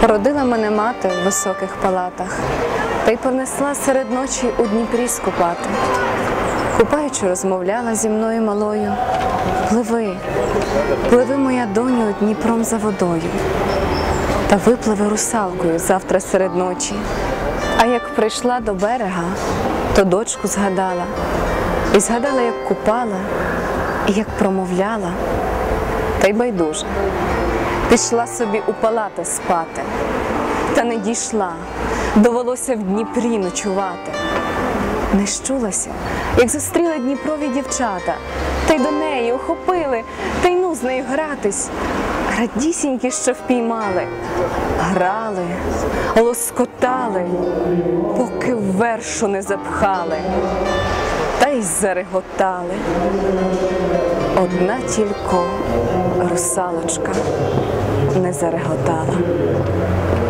Породила мене мати в високих палатах, та й понесла серед ночі у Дніпрі скупати. Купаючи, розмовляла зі мною малою: «Пливи, пливи, моя доню, Дніпром за водою, та випливи русалкою завтра серед ночі». А як прийшла до берега, то дочку згадала, і згадала, як купала, і як промовляла, та й байдуже. Пішла собі у палати спати, та не дійшла, довелося в Дніпрі ночувати. Не щулася, як зустріли Дніпрові дівчата, та й до неї охопили, та й ну з нею гратись. Радісінькі, що впіймали, грали, лоскотали, поки в вершу не запхали, та й зареготали. Одна тільки русалочка не зареготала.